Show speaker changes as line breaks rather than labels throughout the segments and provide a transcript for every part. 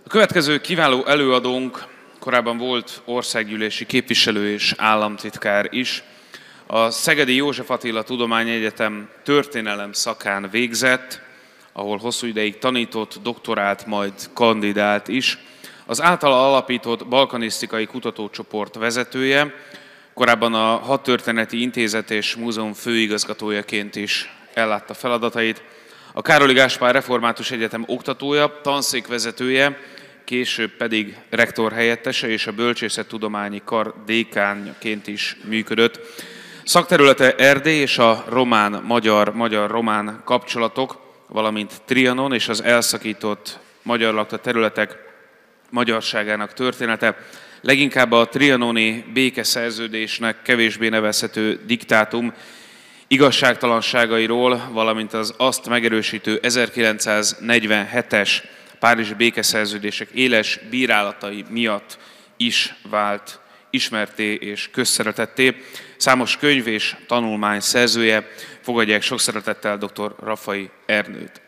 A következő kiváló előadónk korábban volt országgyűlési képviselő és államtitkár is. A Szegedi József Attila Tudományegyetem történelem szakán végzett, ahol hosszú ideig tanított, doktorált, majd kandidált is. Az általa alapított balkanisztikai kutatócsoport vezetője, korábban a Hadtörténeti Intézet és Múzeum főigazgatójaként is ellátta feladatait. A Károly Gáspár Református Egyetem oktatója, tanszékvezetője, később pedig rektor helyettese és a Bölcsészettudományi Kar dékánjaként is működött. Szakterülete Erdély és a magyar-román kapcsolatok, valamint Trianon és az elszakított magyar lakta területek magyarságának története, leginkább a trianoni békeszerződésnek kevésbé nevezhető diktátum igazságtalanságairól, valamint az azt megerősítő 1947-es párizsi békeszerződések éles bírálatai miatt is vált ismertté és közszeretetté. Számos könyv és tanulmány szerzője. Fogadják sok szeretettel dr. Raffai Ernőt.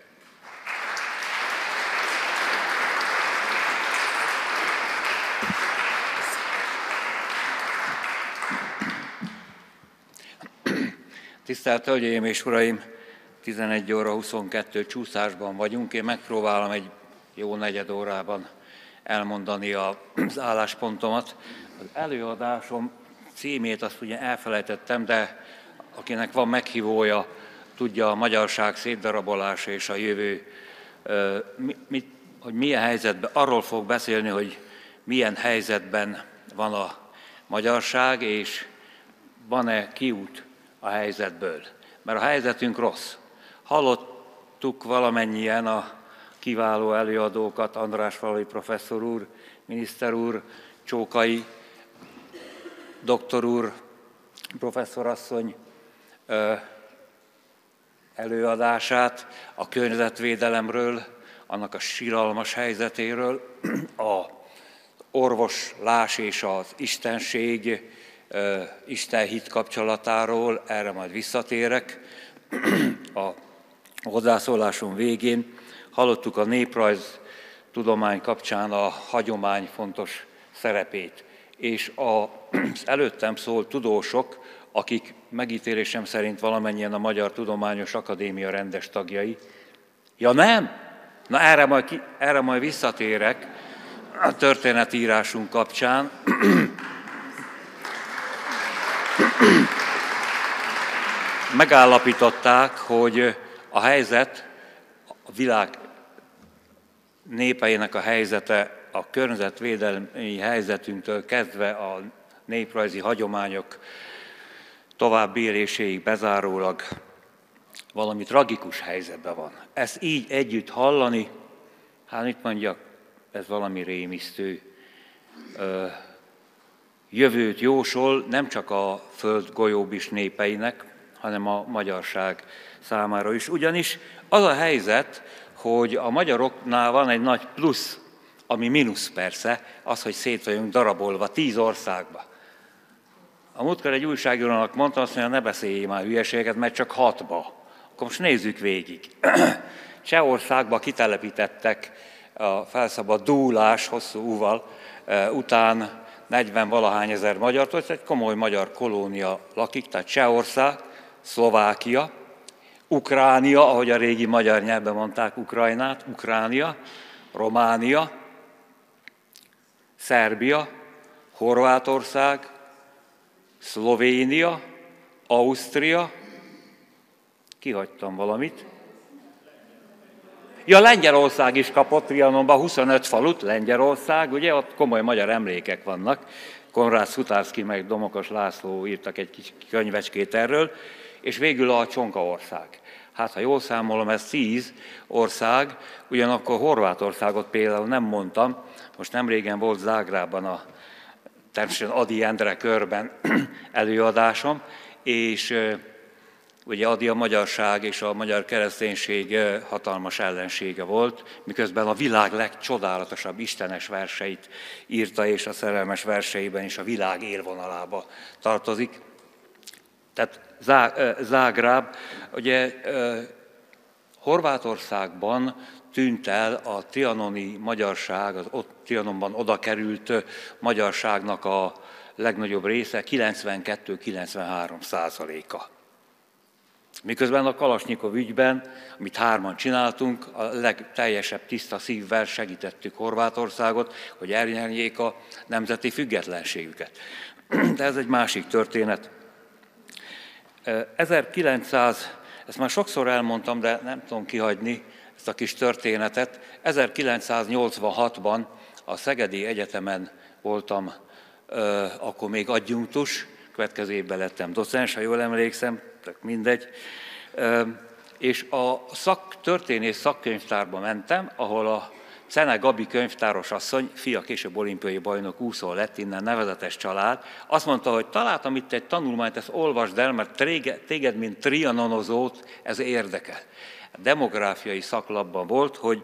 Tisztelt Hölgyeim és Uraim! 11 óra 22 csúszásban vagyunk. Én megpróbálom egy jó negyed órában elmondani az álláspontomat. Az előadásom címét azt ugye elfelejtettem, de akinek van meghívója, tudja, a magyarság szétdarabolása és a jövő, hogy milyen helyzetben, arról fog beszélni, hogy milyen helyzetben van a magyarság, és van-e kiút a helyzetből. Mert a helyzetünk rossz. Hallottuk valamennyien a kiváló előadókat, Andrásfalvi professzor úr, miniszter úr, Csókai doktor úr, professzorasszony előadását, a környezetvédelemről, annak a siralmas helyzetéről, az orvoslás és az istenség, Isten-hit kapcsolatáról, erre majd visszatérek. A hozzászólásom végén hallottuk a néprajz tudomány kapcsán a hagyomány fontos szerepét, és az előttem szólt tudósok, akik megítélésem szerint valamennyien a Magyar Tudományos Akadémia rendes tagjai. Ja nem? Na erre majd visszatérek a történetírásunk kapcsán. Megállapították, hogy a helyzet, a világ népeinek a helyzete, a környezetvédelmi helyzetünktől kezdve a néprajzi hagyományok további éléséig bezárólag valami tragikus helyzetben van. Ezt így együtt hallani, hát mit mondjak, ez valami rémisztő. Jövőt jósol nem csak a föld golyóbis népeinek, hanem a magyarság számára is. Ugyanis az a helyzet, hogy a magyaroknál van egy nagy plusz, ami mínusz persze, az, hogy szét vagyunk darabolva 10 országba. A múltkor egy újságírónak mondtam, azt mondja, ne beszéljél már hülyeséget, mert csak 6-ba. Akkor most nézzük végig. Csehországba kitelepítettek a felszabadulás hosszú úval után 40-valahány ezer magyart, hogy egy komoly magyar kolónia lakik, tehát Csehország, Szlovákia, Ukránia, ahogy a régi magyar nyelvben mondták Ukrajnát, Ukránia, Románia, Szerbia, Horvátország, Szlovénia, Ausztria, kihagytam valamit. Ja, Lengyelország is kapott Trianonban 25 falut, Lengyelország, ugye ott komoly magyar emlékek vannak. Konrád Szutárszky meg Domokos László írtak egy kis könyvecskét erről, és végül a Csonkaország. Hát, ha jól számolom, ez 10 ország, ugyanakkor Horvátországot például nem mondtam, most nemrégen volt Zágrában természetesen Ady Endre körben előadásom, és ugye Ady a magyarság és a magyar kereszténység hatalmas ellensége volt, miközben a világ legcsodálatosabb istenes verseit írta, és a szerelmes verseiben is a világ élvonalába tartozik. Tehát Zágráb, ugye Horvátországban tűnt el a trianoni magyarság, az ott Trianonban oda került magyarságnak a legnagyobb része, 92-93%-a. Miközben a Kalasnyikov ügyben, amit 3-an csináltunk, a legteljesebb tiszta szívvel segítettük Horvátországot, hogy elnyerjék a nemzeti függetlenségüket. De ez egy másik történet. 1900, ezt már sokszor elmondtam, de nem tudom kihagyni ezt a kis történetet. 1986-ban a Szegedi Egyetemen voltam, akkor még adjunktus, következő évben lettem docens, ha jól emlékszem, tök mindegy. És a történész szakkönyvtárba mentem, ahol a Cene Gabi könyvtáros asszony, fia később olimpiai bajnok úszó lett, innen nevezetes család, azt mondta, hogy találtam itt egy tanulmányt, ezt olvasd el, mert téged, mint trianonozót, ez érdekel. A demográfiai szaklapban volt, hogy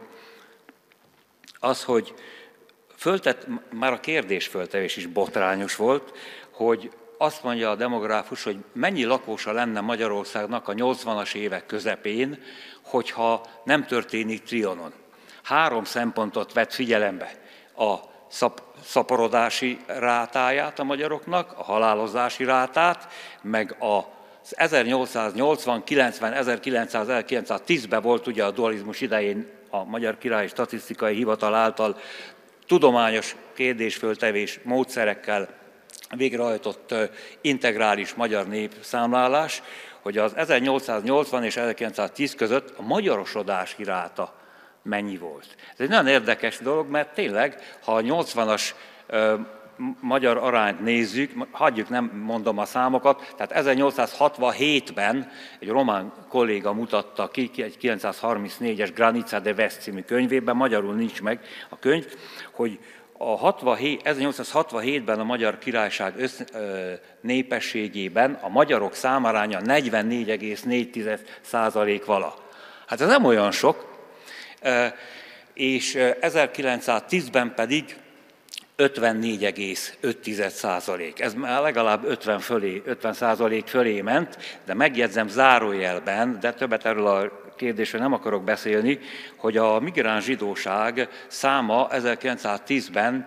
már a kérdésföltevés is botrányos volt, hogy azt mondja a demográfus, hogy mennyi lakósa lenne Magyarországnak a 80-as évek közepén, hogyha nem történik Trianon. 3 szempontot vett figyelembe: a szaporodási rátáját a magyaroknak, a halálozási rátát, meg az 1880, 90, 1900, 1910-ben volt ugye a dualizmus idején a Magyar Királyi Statisztikai Hivatal által tudományos kérdésföltevés módszerekkel végrehajtott integrális magyar népszámlálás, hogy az 1880 és 1910 között a magyarosodási ráta mennyi volt. Ez egy nagyon érdekes dolog, mert tényleg, ha a 80-as magyar arányt nézzük, hagyjuk, nem mondom a számokat, tehát 1867-ben egy román kolléga mutatta ki, egy 934-es Granica de Vest című könyvében, magyarul nincs meg a könyv, hogy 1867-ben a Magyar Királyság népességében a magyarok számaránya 44,4% vala. Hát ez nem olyan sok, és 1910-ben pedig 54,5%. Ez már legalább 50% fölé ment, de megjegyzem zárójelben, de többet erről a kérdésről nem akarok beszélni, hogy a migráns zsidóság száma 1910-ben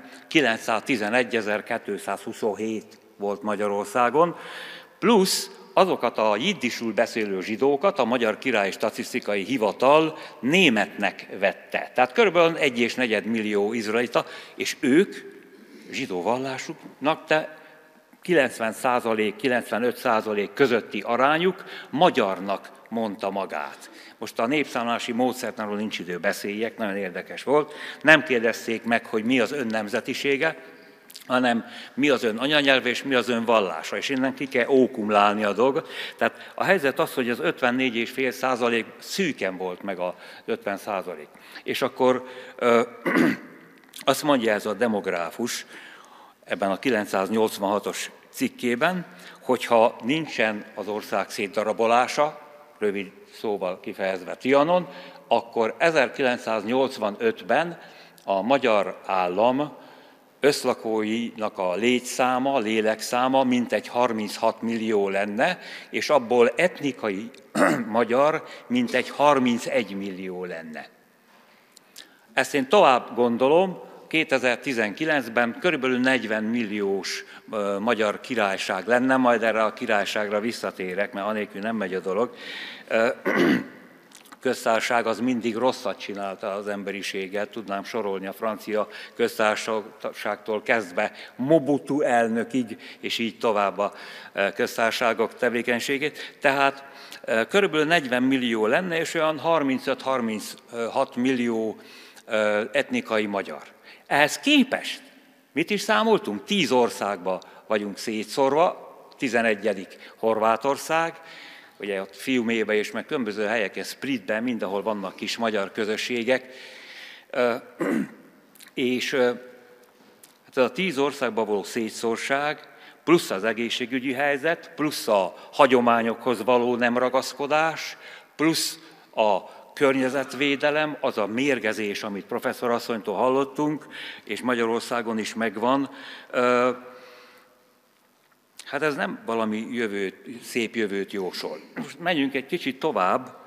911.227 volt Magyarországon, plusz azokat a jiddisul beszélő zsidókat a Magyar Királyi Statisztikai Hivatal németnek vette. Tehát körülbelül 1,4 millió izraelita, és ők zsidó vallásuknak, de 90%-95% közötti arányuk magyarnak mondta magát. Most a népszámlási módszertanról nincs idő, beszéljek, nagyon érdekes volt. Nem kérdezték meg, hogy mi az ön nemzetisége, hanem mi az ön anyanyelve és mi az ön vallása, és innen ki kell ókumlálni a dolgot. Tehát a helyzet az, hogy az 54,5% szűken volt meg a 50%. És akkor azt mondja ez a demográfus ebben a 986-os cikkében, hogyha nincsen az ország szétdarabolása, rövid szóval kifejezve Trianon, akkor 1985-ben a magyar állam összlakóinak a létszáma, lélekszáma mintegy 36 millió lenne, és abból etnikai magyar mintegy 31 millió lenne. Ezt én tovább gondolom, 2019-ben körülbelül 40 milliós magyar királyság lenne, majd erre a királyságra visszatérek, mert anélkül nem megy a dolog. Köztársaság az mindig rosszat csinálta az emberiséget, tudnám sorolni a francia köztársaságtól kezdve Mobutu elnökig, és így tovább a köztársaságok tevékenységét. Tehát körülbelül 40 millió lenne, és olyan 35-36 millió etnikai magyar. Ehhez képest mit is számoltunk? 10 országba vagyunk szétszórva, 11. Horvátország, ugye ott Fiumébe és meg különböző helyeken, Splitben, mindenhol vannak kis magyar közösségek, és hát a 10 országban való szétszórtság, plusz az egészségügyi helyzet, plusz a hagyományokhoz való nem ragaszkodás, plusz a környezetvédelem, az a mérgezés, amit professzorasszonytól hallottunk, és Magyarországon is megvan. Hát ez nem valami szép jövőt jósol. Most menjünk egy kicsit tovább,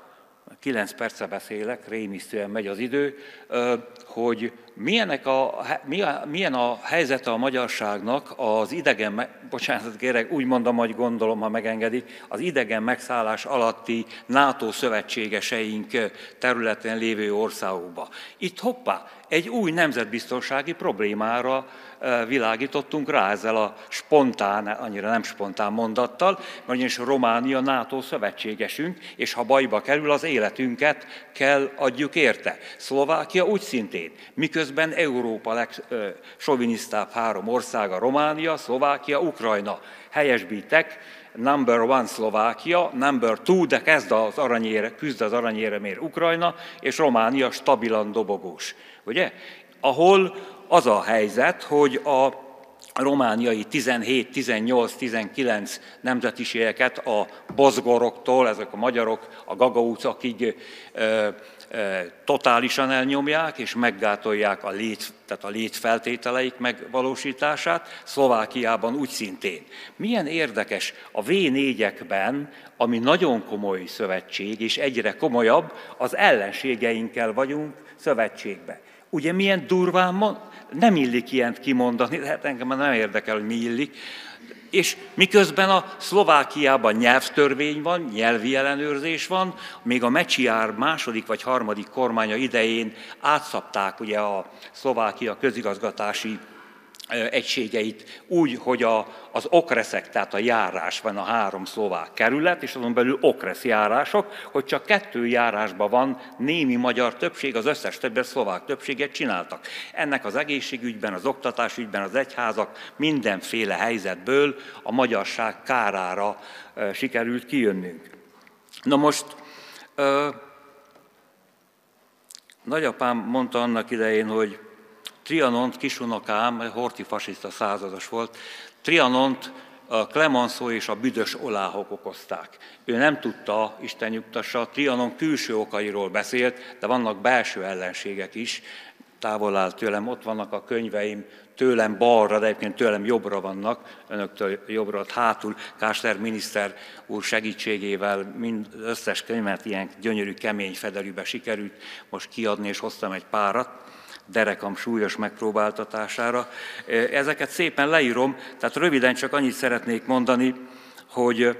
9 perce beszélek, rémisztően megy az idő, hogy milyen a helyzete a magyarságnak az bocsánat kérek, úgy mondom, hogy gondolom, ha megengedik, az idegen megszállás alatti NATO szövetségeseink területén lévő országokba. Itt hoppá, egy új nemzetbiztonsági problémára világítottunk rá ezzel a spontán, annyira nem spontán mondattal, ugyanis Románia NATO szövetségesünk, és ha bajba kerül, az életünket kell adjuk érte. Szlovákia úgy szintén, miközben Európa legsovinisztább 3 országa Románia, Szlovákia, Ukrajna. Helyesbítek, number 1 Szlovákia, number 2, de küzd az aranyéremért Ukrajna, és Románia stabilan dobogós. Ugye? Ahol az a helyzet, hogy a romániai 17, 18, 19 nemzetiségeket a bozgoroktól, ezek a magyarok, a gagauzakig totálisan elnyomják, és meggátolják a létfeltételeik megvalósítását, Szlovákiában úgy szintén. Milyen érdekes, a V4-ekben, ami nagyon komoly szövetség, és egyre komolyabb, az ellenségeinkkel vagyunk szövetségbe. Ugye milyen durván nem illik ilyent kimondani, hát engem nem érdekel, hogy mi illik. És miközben a Szlovákiában nyelvtörvény van, nyelvi ellenőrzés van, még a Mečiar második vagy harmadik kormánya idején átszabták ugye a Szlovákia közigazgatási egységeit úgy, hogy az okreszek, tehát a járás van a 3 szlovák kerület, és azon belül okresz járások, hogy csak 2 járásban van némi magyar többség, az összes többet szlovák többséget csináltak. Ennek az egészségügyben, az oktatásügyben, az egyházak mindenféle helyzetből a magyarság kárára sikerült kijönnünk. Na most, nagyapám mondta annak idején, hogy Trianont kisunokám, horthy fasiszta százados volt, Trianont a Clemenceau és a büdös oláhok okozták. Ő nem tudta, Isten nyugtassa, Trianon külső okairól beszélt, de vannak belső ellenségek is, távol áll tőlem, ott vannak a könyveim, tőlem balra, de egyébként tőlem jobbra vannak, önöktől jobbra, ott hátul, Kásler miniszter úr segítségével összes könyvet ilyen gyönyörű, kemény fedelűbe sikerült most kiadni, és hoztam egy párat derekam súlyos megpróbáltatására. Ezeket szépen leírom, tehát röviden csak annyit szeretnék mondani, hogy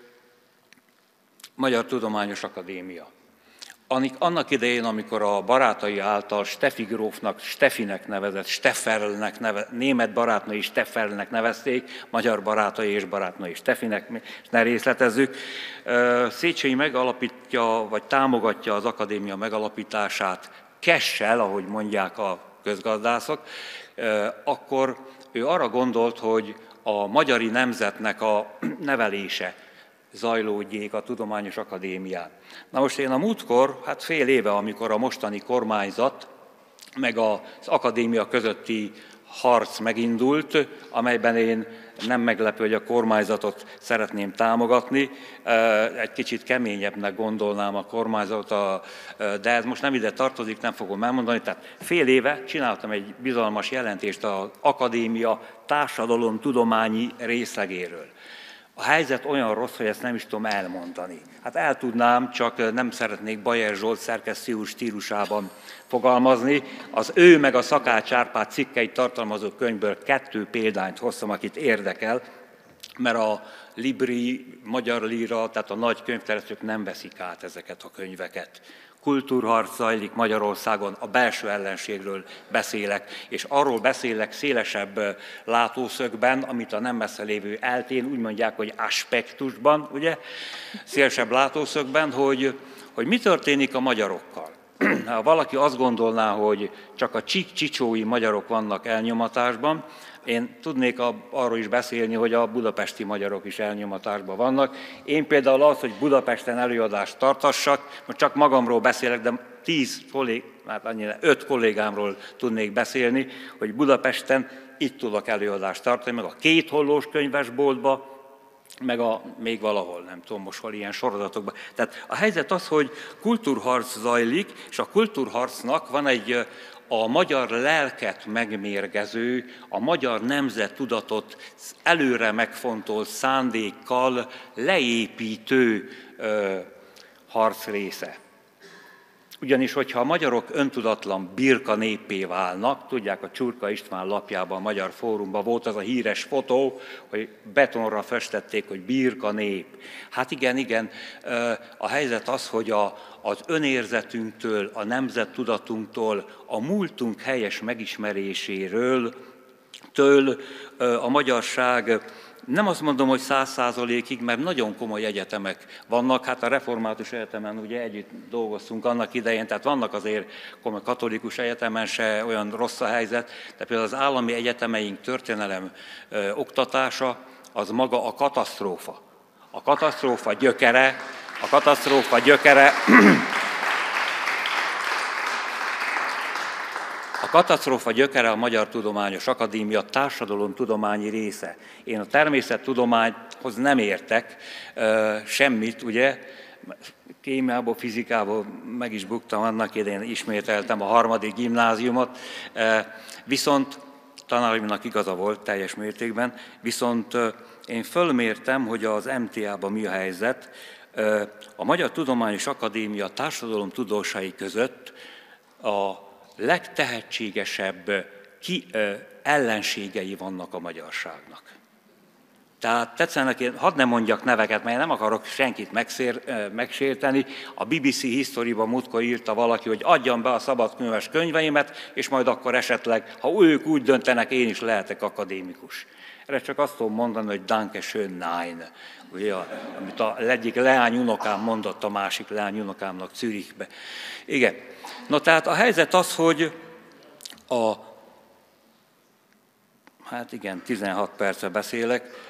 Magyar Tudományos Akadémia. Annak idején, amikor a barátai által Steffi grófnak, Steffinek nevezett, német barátnői Steffelnek nevezték, magyar barátai és barátnői Steffinek, ne részletezzük, Széchenyi megalapítja, vagy támogatja az akadémia megalapítását cash-sel, ahogy mondják a közgazdászok, akkor ő arra gondolt, hogy a magyari nemzetnek a nevelése zajlódjék a Tudományos Akadémián. Na most én a múltkor, fél éve, amikor a mostani kormányzat, meg az akadémia közötti harc megindult, amelyben én nem meglepő, hogy a kormányzatot szeretném támogatni, egy kicsit keményebbnek gondolnám a kormányzatot, de ez most nem ide tartozik, nem fogom elmondani. Tehát fél éve csináltam egy bizalmas jelentést az akadémia társadalomtudományi részlegéről. A helyzet olyan rossz, hogy ezt nem is tudom elmondani. Hát el tudnám, csak nem szeretnék Bajer Zsolt szerkesztő úr stílusában fogalmazni. Az ő meg a Szakács Árpád cikkeit tartalmazó könyvből 2 példányt hoztam, akit érdekel, mert a Libri, Magyar Lira, tehát a nagy könyvterjesztők nem veszik át ezeket a könyveket. Kultúrharc zajlik Magyarországon, a belső ellenségről beszélek, és arról beszélek szélesebb látószögben, amit a nem messze lévő eltén úgy mondják, hogy aspektusban, ugye, szélesebb látószögben, hogy mi történik a magyarokkal. Ha valaki azt gondolná, hogy csak a csík-csicsói magyarok vannak elnyomatásban, én tudnék arról is beszélni, hogy a budapesti magyarok is elnyomatásban vannak. Én például az, hogy Budapesten előadást tartassak, most csak magamról beszélek, de 5 kollégámról tudnék beszélni, hogy Budapesten itt tudok előadást tartani, meg a 2 Hollós könyvesboltba, meg még valahol, nem tudom most hol ilyen sorozatokban. Tehát a helyzet az, hogy kultúrharc zajlik, és a kultúrharcnak van egy a magyar lelket megmérgező, a magyar nemzettudatot előre megfontolt szándékkal leépítő harc része. Ugyanis, hogyha a magyarok öntudatlan birka néppé válnak, tudják, a Csurka István lapjában, a Magyar Fórumban volt az a híres fotó, hogy betonra festették, hogy birka nép. Hát igen, a helyzet az, hogy az önérzetünktől, a nemzettudatunktól, a múltunk helyes megismeréséről a magyarság, nem azt mondom, hogy 100%-ig, mert nagyon komoly egyetemek vannak. Hát a Református Egyetemen ugye együtt dolgoztunk annak idején, tehát vannak azért komoly katolikus egyetemen se olyan rossz a helyzet, de például az állami egyetemeink történelem oktatása az maga a katasztrófa. A katasztrófa gyökere a Magyar Tudományos Akadémia társadalomtudományi része. Én a természettudományhoz nem értek semmit, ugye, kémiából, fizikából meg is buktam annak idején, ismételtem a 3. gimnáziumot, viszont tanáraimnak igaza volt teljes mértékben, viszont én fölmértem, hogy az MTA-ban mi a helyzet. A Magyar Tudományos Akadémia társadalomtudósai között a legtehetségesebb ellenségei vannak a magyarságnak. Tehát tetszenek, én hadd ne mondjak neveket, mert én nem akarok senkit megsérteni. A BBC History-ban múltkor írta valaki, hogy adjam be a szabadkönyves könyveimet, és majd akkor esetleg, ha ők úgy döntenek, én is lehetek akadémikus. Erre csak azt tudom mondani, hogy Danke schön, nein. Ugye, amit az egyik leányunokám mondott a másik leányunokámnak Zürichbe. Igen. No, tehát a helyzet az, hogy 16 perce beszélek.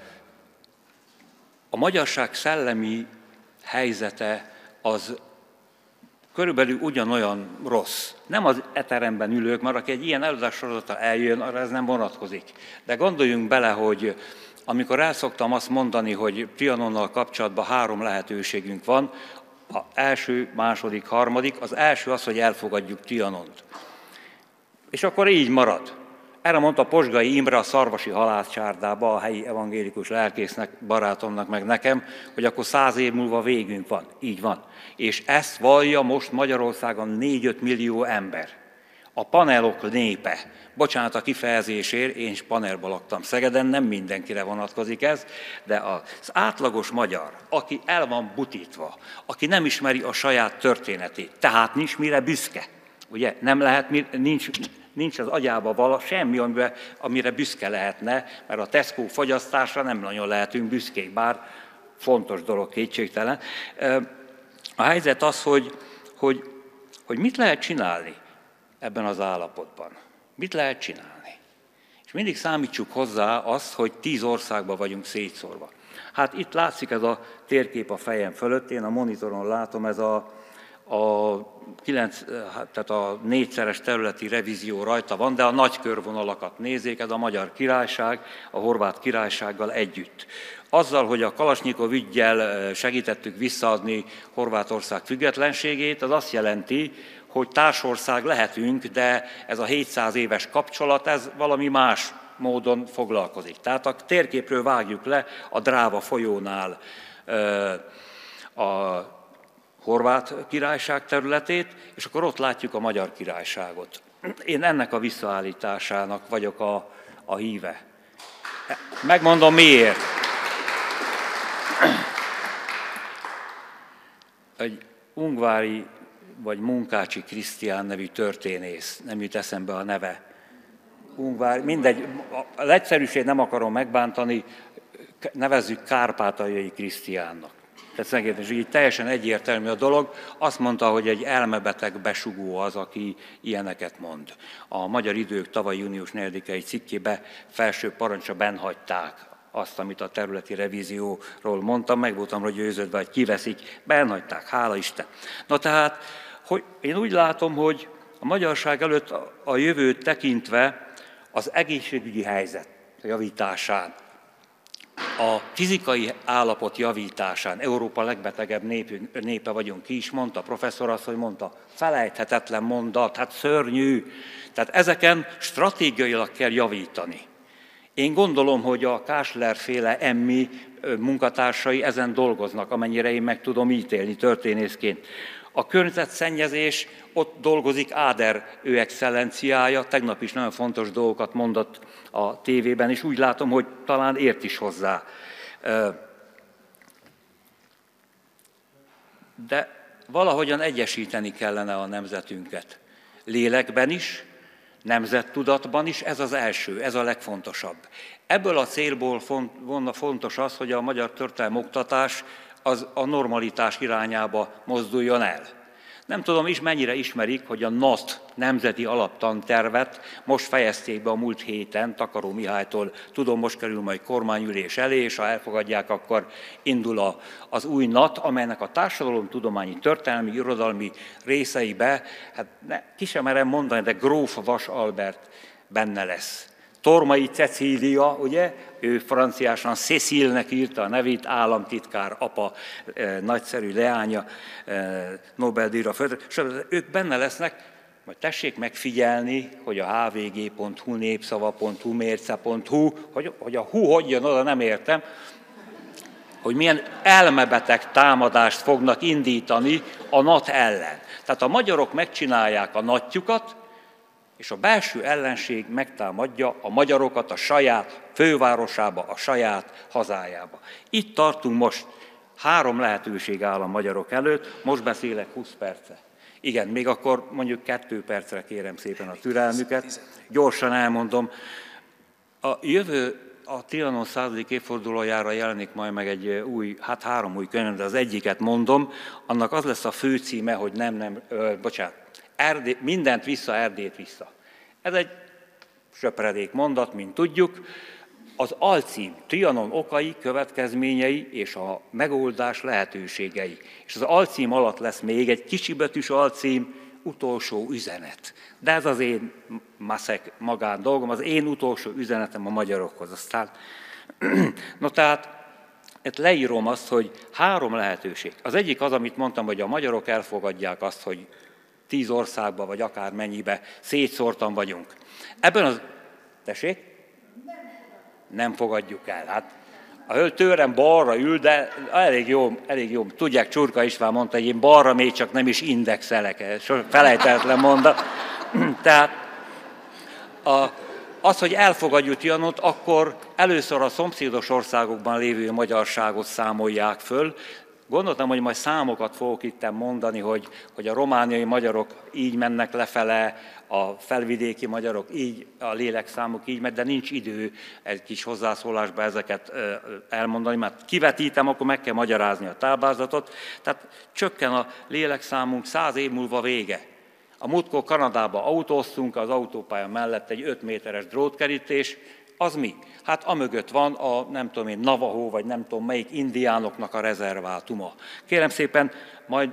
A magyarság szellemi helyzete az körülbelül ugyanolyan rossz. Nem az eteremben ülők, mert aki egy ilyen előadássorozatra eljön, arra ez nem vonatkozik. De gondoljunk bele, hogy amikor el szoktam azt mondani, hogy Trianonnal kapcsolatban 3 lehetőségünk van, az első, második, harmadik. Az első az, hogy elfogadjuk Trianont. És akkor így marad. Erre mondta Posgai Imre a Szarvasi halászcsárdába, a helyi evangélikus lelkésznek, barátomnak, meg nekem, hogy akkor 100 év múlva végünk van. Így van. És ezt vallja most Magyarországon 4-5 millió ember. A panelok népe. Bocsánat a kifejezésért, én is panelban laktam Szegeden, nem mindenkire vonatkozik ez, de az átlagos magyar, aki el van butítva, aki nem ismeri a saját történetét, tehát nincs mire büszke. Ugye nem lehet, nincs az agyába semmi, amire büszke lehetne, mert a Tesco fogyasztásra nem nagyon lehetünk büszkék, bár fontos dolog, kétségtelen. A helyzet az, hogy mit lehet csinálni ebben az állapotban. Mit lehet csinálni? És mindig számítsuk hozzá azt, hogy 10 országban vagyunk szétszórva. Hát itt látszik ez a térkép a fejem fölött, én a monitoron látom, ez a 4-szeres területi revízió rajta van, de a nagy körvonalakat nézzék, ez a Magyar Királyság, a Horvát Királysággal együtt. Azzal, hogy a Kalasnyikov üggyel segítettük visszaadni Horvátország függetlenségét, az azt jelenti, hogy társország lehetünk, de ez a 700 éves kapcsolat, ez valami más módon foglalkozik. Tehát a térképről vágjuk le a Dráva folyónál a Horvát Királyság területét, és akkor ott látjuk a Magyar Királyságot. Én ennek a visszaállításának vagyok a híve. Megmondom miért. Egy ungvári vagy Munkácsi Krisztián nevű történész, nem jut eszembe a neve. Ungvári, mindegy, az egyszerűség nem akarom megbántani, nevezzük Kárpátaljai Krisztiánnak. Tehát így teljesen egyértelmű a dolog. Azt mondta, hogy egy elmebeteg besugó az, aki ilyeneket mond. A Magyar Idők tavaly június 4-i cikkébe felső parancsra bennhagyták azt, amit a területi revízióról mondtam, meg voltam rá győződve, hogy kiveszik, bennhagyták, hála Isten. Na tehát, hogy én úgy látom, hogy a magyarság előtt a jövőt tekintve az egészségügyi helyzet javításán, a fizikai állapot javításán, Európa legbetegebb népe vagyunk, ki is mondta, professzor asszony mondta, felejthetetlen mondat, hát szörnyű. Tehát ezeken stratégiailag kell javítani. Én gondolom, hogy a Kásler-féle emmi munkatársai ezen dolgoznak, amennyire én meg tudom ítélni történészként. A környezetszennyezés, ott dolgozik Áder, ő excellenciája, tegnap is nagyon fontos dolgokat mondott a tévében, és úgy látom, hogy talán ért is hozzá. De valahogyan egyesíteni kellene a nemzetünket. Lélekben is, nemzettudatban is, ez az első, ez a legfontosabb. Ebből a célból fontos az, hogy a magyar történelmi oktatás az a normalitás irányába mozduljon el. Nem tudom is, mennyire ismerik, hogy a NAT, Nemzeti Alaptantervet most fejezték be a múlt héten, Takaró Mihálytól, tudom, most kerül majd kormányülés elé, és ha elfogadják, akkor indul az új NAT, amelynek a társadalomtudományi, történelmi, irodalmi részeibe, hát ki sem merem mondani, de Gróf Vas Albert benne lesz. Tormai Cecília, ugye, ő franciásan Cécile-nek írta a nevét, államtitkár, apa, nagyszerű leánya, Nobel-díjra földre, ők benne lesznek, majd tessék megfigyelni, hogy a hvg.hu, népszava.hu, mérce.hu, hogy a hu hogy jön oda, nem értem, hogy milyen elmebeteg támadást fognak indítani a NAT ellen. Tehát a magyarok megcsinálják a NAT-jukat, és a belső ellenség megtámadja a magyarokat a saját fővárosába, a saját hazájába. Itt tartunk most, 3 lehetőség áll a magyarok előtt, most beszélek 20 perce. Igen, még akkor mondjuk 2 percre kérem szépen a türelmüket, gyorsan elmondom. A Trianon 100. évfordulójára jelenik majd meg egy új, 3 új könyv, de az egyiket mondom, annak az lesz a főcíme, hogy mindent vissza, Erdélyt vissza. Ez egy söpredék mondat, mint tudjuk. Az alcím, Trianon okai, következményei és a megoldás lehetőségei. És az alcím alatt lesz még egy kisibetűs alcím, utolsó üzenet. De ez az én magán dolgom, az én utolsó üzenetem a magyarokhoz. Aztán, tehát itt leírom azt, hogy 3 lehetőség. Az egyik az, amit mondtam, hogy a magyarok elfogadják azt, hogy 10 országban, vagy akár mennyibe szétszórtan vagyunk. Ebben az... Tessék? Nem fogadjuk el. Hát a hölgy tőlem balra ül, de elég jó. Tudják, Csurka István mondta, hogy én balra még csak nem is indexelek. Felejtetlen mondat. Tehát az, hogy elfogadjuk Trianont, akkor először a szomszédos országokban lévő magyarságot számolják föl. Gondoltam, hogy majd számokat fogok itt mondani, hogy a romániai magyarok így mennek lefele, a felvidéki magyarok így, a lélekszámok így megy, de nincs idő egy kis hozzászólásba ezeket elmondani, mert kivetítem, akkor meg kell magyarázni a táblázatot. Tehát csökken a lélekszámunk, 100 év múlva vége. A múltkor Kanadába autóztunk, az autópálya mellett egy 5 méteres drótkerítés, az mi? Hát amögött van a nem tudom én, Navajo, vagy nem tudom melyik indiánoknak a rezervátuma. Kérem szépen, majd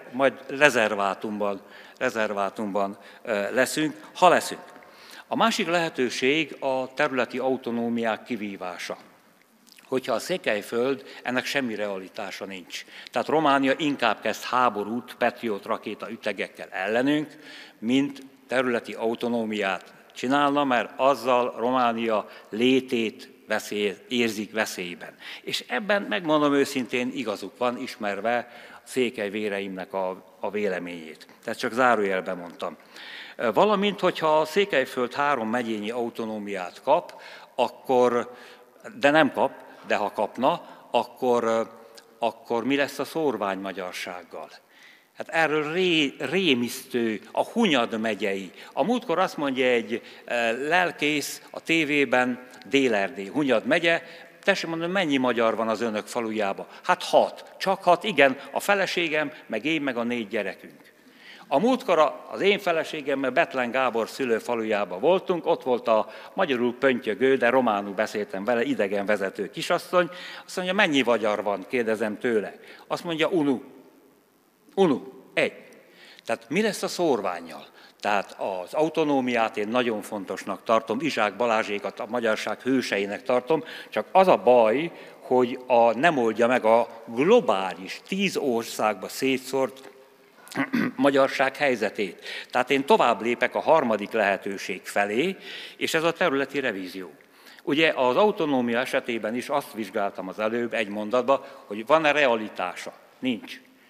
rezervátumban leszünk, ha leszünk. A másik lehetőség a területi autonómiák kivívása. Hogyha a Székelyföld, ennek semmi realitása nincs. Tehát Románia inkább kezd háborút Patriot rakéta ütegekkel ellenünk, mint területi autonómiát csinálna, mert azzal Románia létét érzik veszélyben. És ebben, megmondom őszintén, igazuk van, ismerve székely véreimnek a véleményét. Tehát csak zárójelben mondtam. Valamint, hogyha a Székelyföld 3 megyényi autonómiát kap, de nem kap, de ha kapna, akkor mi lesz a szórványmagyarsággal? Hát erről rémisztő, a Hunyad megyei. A múltkor azt mondja egy lelkész a tévében, Dél-Erdély, Hunyad megye, tessék mondani, mennyi magyar van az önök falujában? Hát 6, csak 6, igen, a feleségem, meg én, meg a 4 gyerekünk. A múltkor az én feleségemmel Betlen Gábor szülőfalujában voltunk, ott volt a magyarul pöntjögő, de románul beszéltem vele, idegenvezető kisasszony. Azt mondja, mennyi magyar van, kérdezem tőle. Azt mondja, Unu, 1. Tehát mi lesz a szórvánnyal? Tehát az autonómiát én nagyon fontosnak tartom, Izsák Balázsékat a magyarság hőseinek tartom, csak az a baj, hogy nem oldja meg a globális, 10 országba szétszórt magyarság helyzetét. Tehát én tovább lépek a harmadik lehetőség felé, és ez a területi revízió. Ugye az autonómia esetében is azt vizsgáltam az előbb egy mondatban, hogy van-e realitása? Nincs.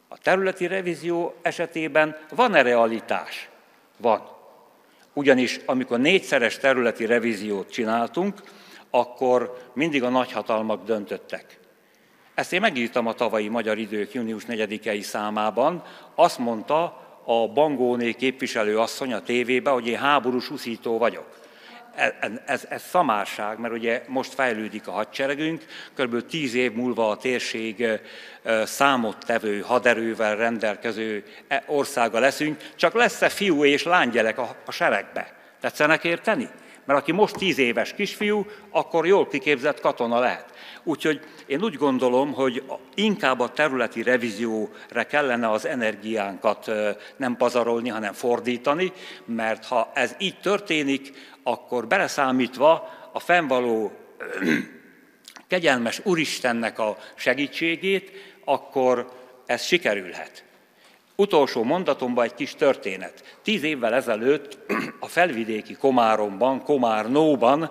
A területi revízió esetében van-e realitás? Van. Ugyanis amikor 4-szeres területi revíziót csináltunk, akkor mindig a nagyhatalmak döntöttek. Ezt én megírtam a tavalyi Magyar Idők június 4-i számában. Azt mondta a Bangóné képviselő asszony a tévébe, hogy én háborús uszító vagyok. Ez szamárság, mert ugye most fejlődik a hadseregünk, kb. 10 év múlva a térség számottevő haderővel rendelkező országa leszünk, csak lesz-e fiú és lánygyerek a seregbe? Tetszenek érteni? Mert aki most 10 éves kisfiú, akkor jól kiképzett katona lehet. Úgyhogy én úgy gondolom, hogy inkább a területi revízióra kellene az energiánkat nem pazarolni, hanem fordítani, mert ha ez így történik, akkor beleszámítva a fennvaló kegyelmes Úristennek a segítségét, akkor ez sikerülhet. Utolsó mondatomban egy kis történet. 10 évvel ezelőtt a felvidéki Komáromban, Komárnóban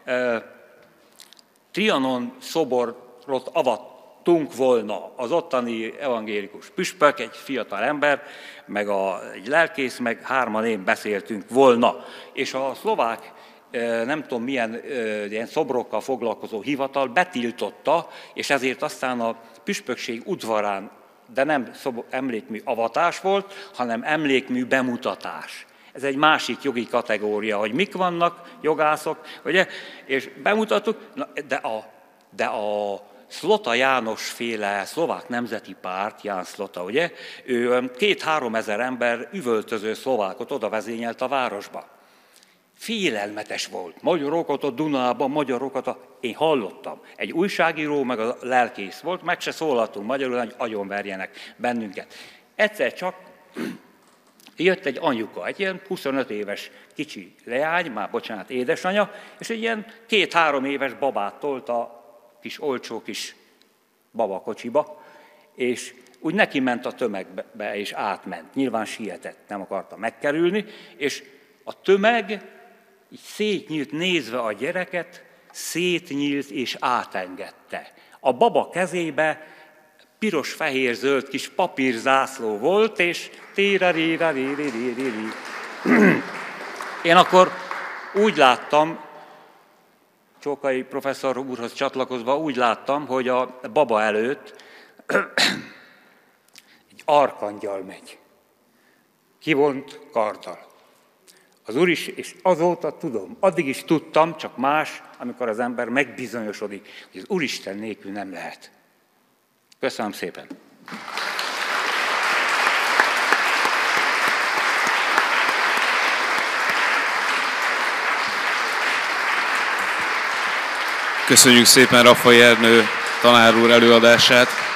Trianon szoborot avattunk volna. Az ottani evangélikus püspök, egy fiatal ember, meg egy lelkész, meg 3-an én beszéltünk volna. És a szlovák, nem tudom milyen ilyen szobrokkal foglalkozó hivatal betiltotta, és ezért aztán a püspökség udvarán, de nem emlékmű avatás volt, hanem emlékmű bemutatás. Ez egy másik jogi kategória, hogy mik vannak, jogászok, ugye? És bemutattuk, de a Szlota János féle szlovák nemzeti párt, Ján Szlota, ugye? Ő 2-3 ezer ember üvöltöző szlovákot oda vezényelt a városba. Félelmetes volt. Magyarokat a Dunában, magyarokat Én hallottam. Egy újságíró, meg a lelkész volt, meg se szólaltunk magyarul, hogy agyonverjenek bennünket. Egyszer csak jött egy anyuka, egy ilyen 25 éves kicsi leány, édesanyja, és egy ilyen 2-3 éves babát tolt a kis olcsó kis babakocsiba, és úgy neki ment a tömegbe, és átment. Nyilván sietett, nem akarta megkerülni, és a tömeg így szétnyílt nézve a gyereket, szétnyílt és átengedte. A baba kezébe piros, fehér, zöld kis papírzászló volt, és én akkor úgy láttam, Csókai professzor úrhoz csatlakozva úgy láttam, hogy a baba előtt egy arkangyal megy, kivont karddal. Az Úr is, és azóta tudom, addig is tudtam, csak más, amikor az ember megbizonyosodik, hogy az Úristen nélkül nem lehet. Köszönöm szépen!
Köszönjük szépen Raffai Ernő tanár úr előadását!